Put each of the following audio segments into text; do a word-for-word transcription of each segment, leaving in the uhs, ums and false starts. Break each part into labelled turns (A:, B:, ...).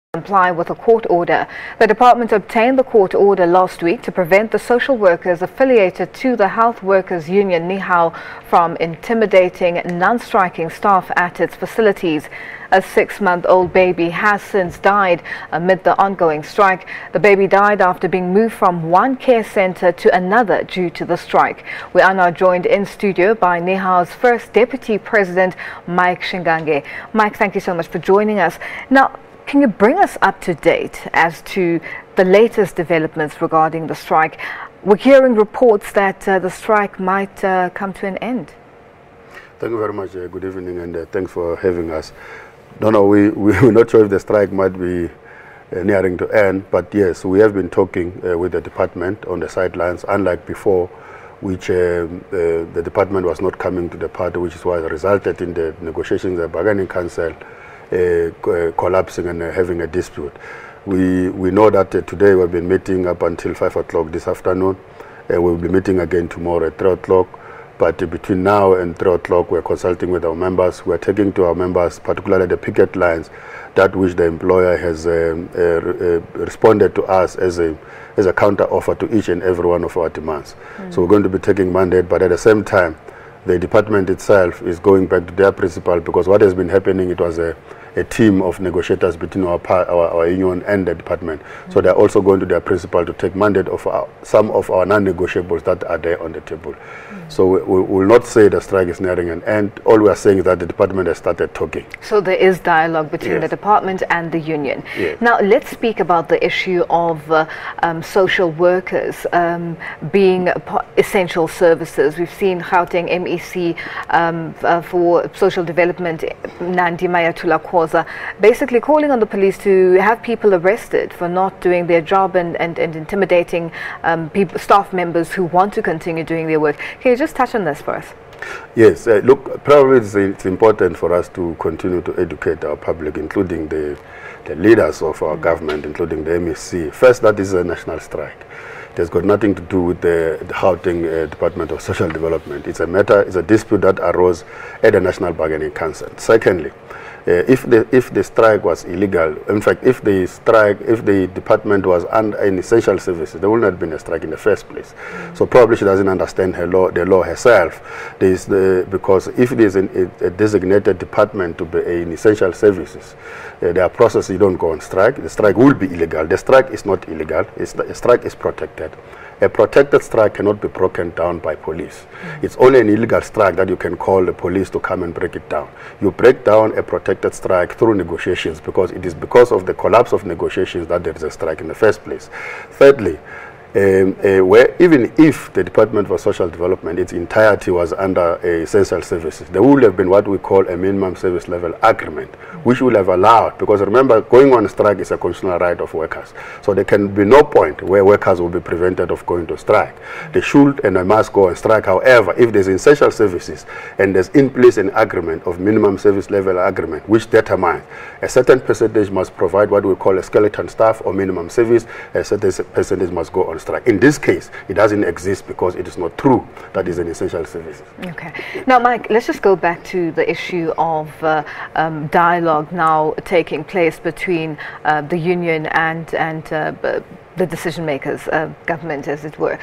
A: comply with a court order. The department obtained the court order last week to prevent the social workers affiliated to the Health Workers Union Nehawu from intimidating non-striking staff at its facilities. A six-month-old baby has since died amid the ongoing strike. The baby died after being moved from one care center to another due to the strike. We are now joined in studio by Nehawu's first Deputy President, Mike Shingange. Mike, thank you so much for joining us. Now, can you bring us up to date as to the latest developments regarding the strike? We're hearing reports that uh, the strike might uh, come to an end.
B: Thank you very much. Uh, good evening, and uh, thanks for having us. No, no, we, we're not sure if the strike might be uh, nearing to end, but yes, we have been talking uh, with the department on the sidelines, unlike before, which um, uh, the department was not coming to the party, which is why it resulted in the negotiations, the bargaining council uh, co collapsing and uh, having a dispute. We, we know that uh, today we've been meeting up until five o'clock this afternoon. Uh, we'll be meeting again tomorrow at three o'clock. But uh, between now and three o'clock, we're consulting with our members. We're taking to our members, particularly the picket lines, that which the employer has um, uh, uh, responded to us as a, as a counter offer to each and every one of our demands. Mm. So we're going to be taking mandate, but at the same time, the department itself is going back to their principal, because what has been happening, it was a, a team of negotiators between our, our, our union and the department. Mm. So they're also going to their principal to take mandate of our, some of our non-negotiables that are there on the table. Mm. So we, we will not say the strike is nearing an end. All we are saying is that the department has started talking.
A: So there is dialogue between
B: yes.
A: the department and the union.
B: Yes.
A: Now let's speak about the issue of uh, um, social workers um, being essential services. We've seen Gauteng M E C um, uh, for social development, Nandi Mayathula-Khoza, basically calling on the police to have people arrested for not doing their job and, and, and intimidating um, people, staff members who want to continue doing their work. Can you just touch on this for us?
B: Yes, uh, look, probably it's, it's important for us to continue to educate our public, including the, the leaders of our mm. government, including the M E C. First, that is a national strike. It has got nothing to do with the, the Gauteng uh, Department of Social Development. It's a matter, it's a dispute that arose at the National Bargaining Council. Secondly, Uh, if the if the strike was illegal, in fact, if the strike, if the department was under an essential services, there would not have been a strike in the first place. Mm. So probably she doesn't understand her law, the law herself. There is the, because if it is an, a, a designated department to be in essential services, uh, there are processes. You don't go on strike. The strike will be illegal. The strike is not illegal. It's, the strike is protected. A protected strike cannot be broken down by police. Mm. It's only an illegal strike that you can call the police to come and break it down. You break down a protected strike through negotiations, because it is because of the collapse of negotiations that there is a strike in the first place. Thirdly, Um, uh, where even if the Department for Social Development, its entirety was under uh, essential services, there would have been what we call a minimum service level agreement, which would have allowed, because remember, going on strike is a constitutional right of workers. So there can be no point where workers will be prevented of going to strike. They should and they must go on strike. However, if there's essential services and there's in place an agreement of minimum service level agreement, which determines a certain percentage must provide what we call a skeleton staff or minimum service, a certain percentage must go on strike. In this case, it doesn't exist because it is not true that is an essential service.
A: Okay. Now, Mike, let's just go back to the issue of uh, um, dialogue now taking place between uh, the union and, and uh, the decision makers, uh, government as it were.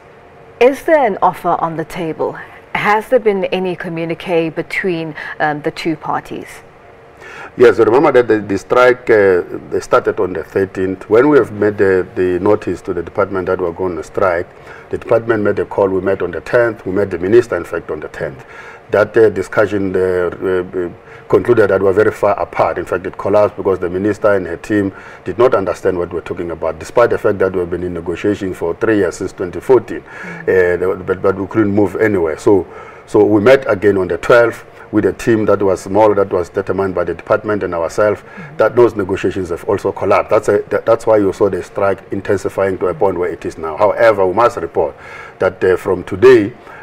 A: Is there an offer on the table? Has there been any communique between um, the two parties?
B: Yes, remember that the, the strike uh, they started on the thirteenth. When we have made the, the notice to the department that we're going to strike, the department made a call. We met on the tenth. We met the minister, in fact, on the tenth. That uh, discussion uh, uh, concluded that we're very far apart. In fact, it collapsed because the minister and her team did not understand what we're talking about, despite the fact that we've been in negotiations for three years since twenty fourteen, mm-hmm. uh, but, but we couldn't move anywhere. So, so we met again on the twelfth. With a team that was small, that was determined by the department and ourselves, mm-hmm. that those negotiations have also collapsed. That's, a, that, that's why you saw the strike intensifying to a point where it is now. However, we must report that uh, from today,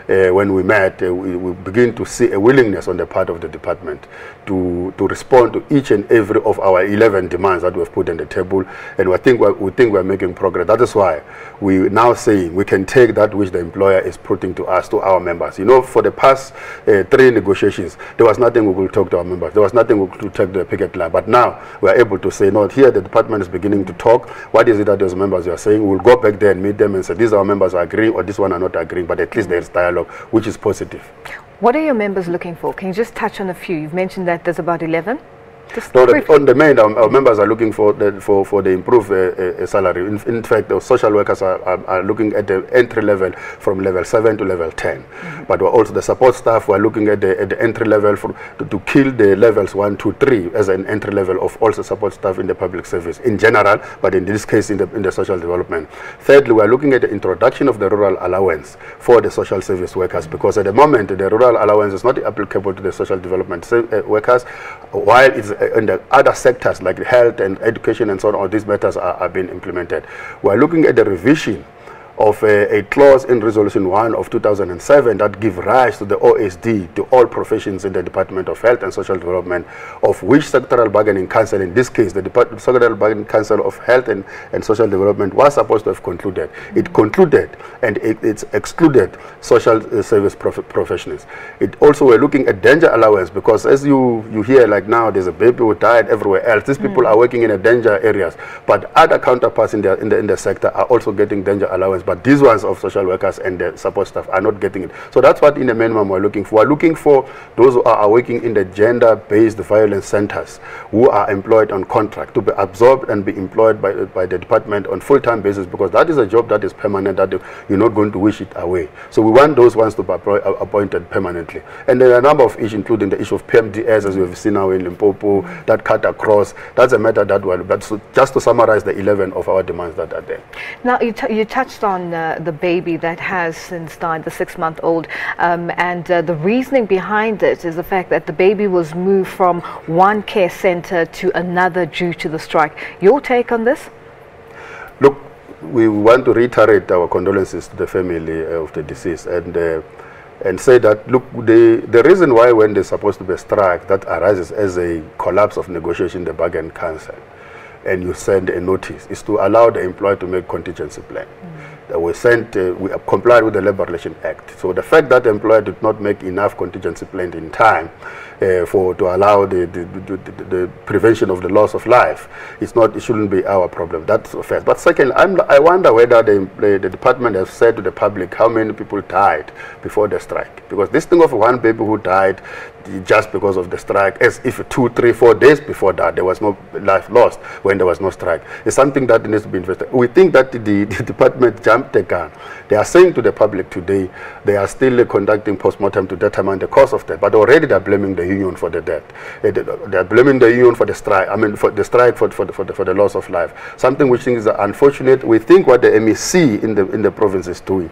B: uh, when we met, uh, we, we begin to see a willingness on the part of the department to, to respond to each and every of our eleven demands that we've put on the table, and we think we're, we think we're making progress. That is why we now saying we can take that which the employer is putting to us, to our members. You know, for the past uh, three negotiations, there was nothing we could talk to our members. There was nothing we could take to the picket line. But now we are able to say, no, here the department is beginning to talk. What is it that those members are saying? We'll go back there and meet them and say, these are our members are agreeing, or this one are not agreeing, but at least there is dialogue, which is positive.
A: What are your members looking for? Can you just touch on a few? You've mentioned that there's about eleven.
B: No, the, on the main, our, our members are looking for the, for, for the improved uh, uh, salary. In, in fact, the social workers are, are, are looking at the entry level from level seven to level ten. Mm-hmm. But we're also the support staff, we're looking at the, at the entry level for, to, to kill the levels one, two, three as an entry level of also support staff in the public service in general, but in this case in the, in the social development. Thirdly, we're looking at the introduction of the rural allowance for the social service workers, because at the moment the rural allowance is not applicable to the social development uh, workers, while it's in the other sectors like health and education and so on, all these matters are, are being implemented. We're looking at the revision of a, a clause in Resolution one of two thousand seven that give rise to the O S D to all professions in the Department of Health and Social Development, of which Sectoral Bargaining Council, in this case the Department, Sectoral Bargaining Council of Health and, and Social Development, was supposed to have concluded. It concluded and it, it's excluded social uh, service prof professionals. It also, we're looking at danger allowance, because as you, you hear like now, there's a baby who died everywhere else. These people mm. are working in a danger areas, but other counterparts in the, in the, in the sector are also getting danger allowance. But these ones of social workers and the support staff are not getting it. So that's what in the minimum we're looking for. We're looking for those who are working in the gender-based violence centers, who are employed on contract, to be absorbed and be employed by, by the department on full-time basis, because that is a job that is permanent, that you're not going to wish it away. So we want those ones to be appointed permanently. And there are a number of issues, including the issue of P M D S, as we've seen now in Limpopo, that cut across. That's a matter that we're, but so just to summarize the eleven of our demands that are there.
A: Now, you, t you touched on Uh, the baby that has since died, the six-month-old, um, and uh, the reasoning behind it is the fact that the baby was moved from one care center to another due to the strike. Your take on this?
B: Look, we want to reiterate our condolences to the family of the deceased, and uh, and say that, look, the, the reason why when there's supposed to be a strike that arises as a collapse of negotiation in the bargain council, and you send a notice, is to allow the employer to make contingency plan. Mm. We sent, uh, we complied with the Labour Relations Act. So the fact that the employer did not make enough contingency plan in time uh, for to allow the the, the, the the prevention of the loss of life, it's not, it shouldn't be our problem. That's first. But second, I'm, I wonder whether the, the, the department has said to the public how many people died before the strike. Because this thing of one baby who died just because of the strike, as if two, three, four days before that there was no life lost when there was no strike, is something that needs to be investigated. We think that the, the department jumped the gun. They are saying to the public today they are still uh, conducting post-mortem to determine the cause of death, but already they are blaming the union for the death. Uh, they, they are blaming the union for the strike, I mean for the strike for, for, the, for, the, for the loss of life. Something which is unfortunate. We think what the M E C in the, in the province is doing,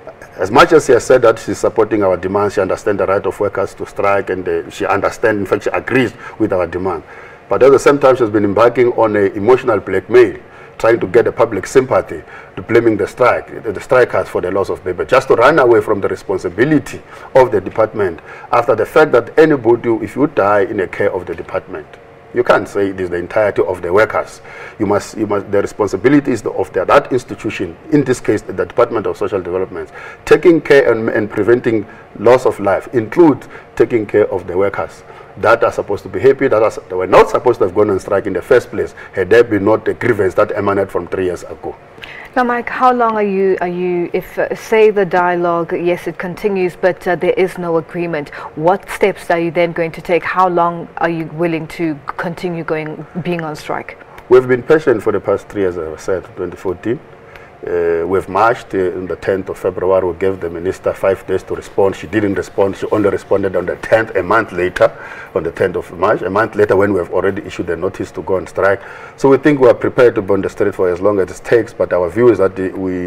B: as much as she has said that she's supporting our demands, she understands the right of workers to strike, and uh, she understands, in fact, she agrees with our demand. But at the same time, she's been embarking on an emotional blackmail, trying to get the public sympathy, to blaming the strike, the strikers for the loss of baby, just to run away from the responsibility of the department after the fact that anybody, if you die in the care of the department, you can't say it is the entirety of the workers. You must, you must, the responsibility is the, of the, that institution, in this case the Department of Social Development. Taking care and, and preventing loss of life includes taking care of the workers that are supposed to be happy, that, are, that were not supposed to have gone on strike in the first place, had there been not a grievance that emanated from three years ago.
A: Now, Mike, how long are you, are you if, uh, say the dialogue, yes, it continues, but uh, there is no agreement, what steps are you then going to take? How long are you willing to continue going, being on strike?
B: We've been patient for the past three years, as I said, twenty fourteen. Uh, we've marched uh, on the tenth of February. We gave the minister five days to respond. She didn't respond. She only responded on the tenth, a month later, on the tenth of March, a month later when we have already issued a notice to go on strike. So we think we are prepared to be on the street for as long as it takes, but our view is that the, we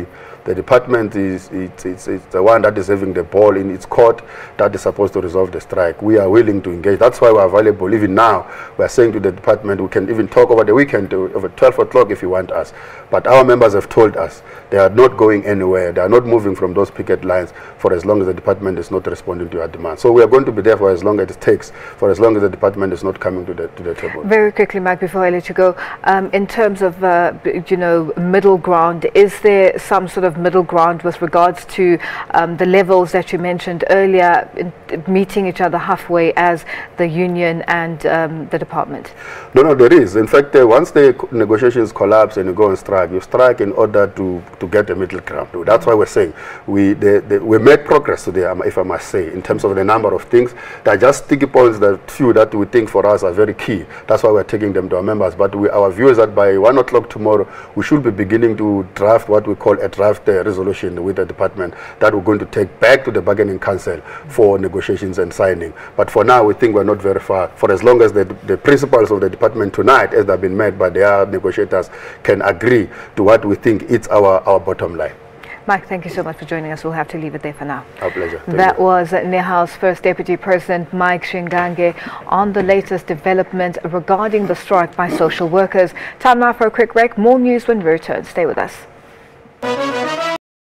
B: The department is it's, it's, it's the one that is having the ball in its court that is supposed to resolve the strike. We are willing to engage. That's why we are available. Even now, we are saying to the department, we can even talk over the weekend, over twelve o'clock if you want us. But our members have told us they are not going anywhere. They are not moving from those picket lines for as long as the department is not responding to our demands. So we are going to be there for as long as it takes, for as long as the department is not coming to the, to the table.
A: Very quickly, Mike, before I let you go, um, in terms of, uh, you know, middle ground, is there some sort of middle ground with regards to um, the levels that you mentioned earlier, in, meeting each other halfway as the union and um, the department?
B: No, no, there is. In fact, uh, once the negotiations collapse and you go on strike, you strike in order to, to get a middle ground. That's why we're saying we, the, the, we made progress today, if I must say, in terms of the number of things. There are just sticky points, that few that we think for us are very key. That's why we're taking them to our members. But we, our view is that by one o'clock tomorrow, we should be beginning to draft what we call a draft uh, resolution with the department that we're going to take back to the bargaining council for negotiations and signing. But for now, we think we're not very far. For as long as the, the principles of the department tonight, as they've been made by their negotiators, can agree to what we think is our, our bottom line.
A: Mike, thank you so much for joining us. We'll have to leave it there for now.
B: Our pleasure. Thank
A: that
B: you.
A: was Nehawu's First Deputy President, Mike Shingange, on the latest development regarding the strike by social workers. Time now for a quick break. More news when we return. Stay with us.